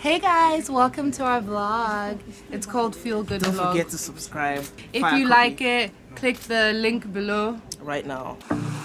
Hey guys, welcome to our vlog. It's called Feel Good Vlog. Don't forget to subscribe. If you like it, click the link below. Right now.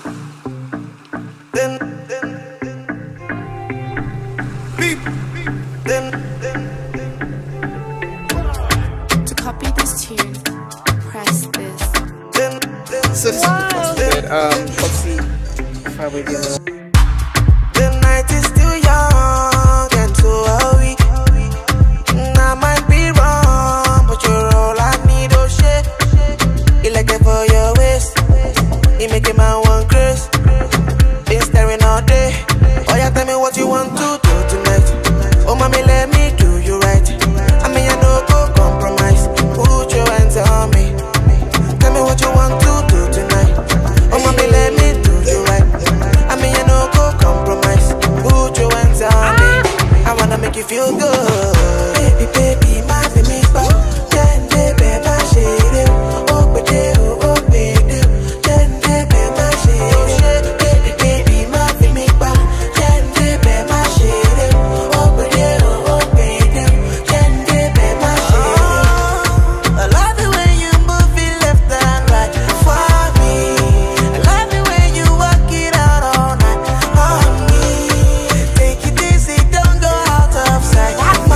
To copy this tune, press this. So this is the first bit. Cuppy, Fireboy, DML. The night is still young and so are we. I might be wrong, but you're all I need, oh shit. You like it for your waist, you make a man want grace. Been staring all day, oh yeah, tell me what you want to do tonight. Oh mommy, let me do you right. I mean I no go compromise, put your hands on me. Tell me what you want to do tonight. Oh mommy, let me do you right. I mean I no go compromise, put your hands on me. I wanna make you feel good. Baby, baby, my baby, then baby, my shade. Oh, but oh, baby, then baby, my shade. Baby, baby, my baby, then baby, my shade. Oh, but oh, baby, then baby, my shade. I love the way you move it left and right for me. I love the way you walk it out all night on me. Take it easy, don't go out of sight.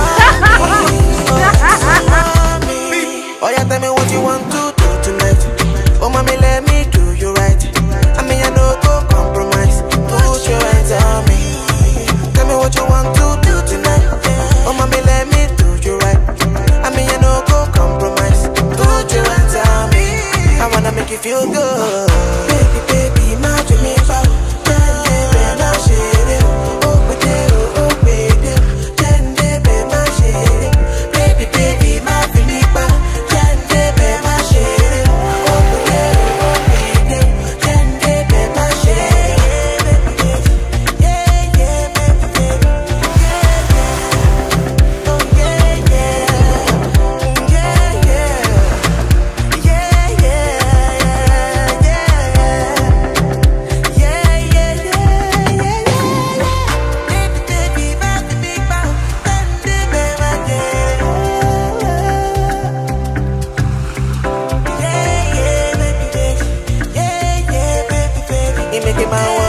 Oh yeah, tell me what you want to do tonight. Oh mommy, let me do you right. I mean I no go compromise, put your hands on me. Tell me what you want to do tonight. Oh mommy, let me do you right. I mean I no go compromise, put your hands on me. I wanna make you feel good. Baby, baby, my dreamy bow. Then baby, my shade. Oh, baby, then baby, my shade. Baby, baby, my dreamy bow. Then baby, my shade. Oh, baby, then baby, my shade. Yeah, yeah, baby, yeah, yeah. Oh, yeah, yeah. Yeah, yeah. Yeah, yeah, yeah, yeah. Yeah, yeah, yeah, yeah. Baby, baby, my big bow. Then baby, my yeah. Yeah, yeah, baby, baby. Yeah, yeah, baby, baby. You make it my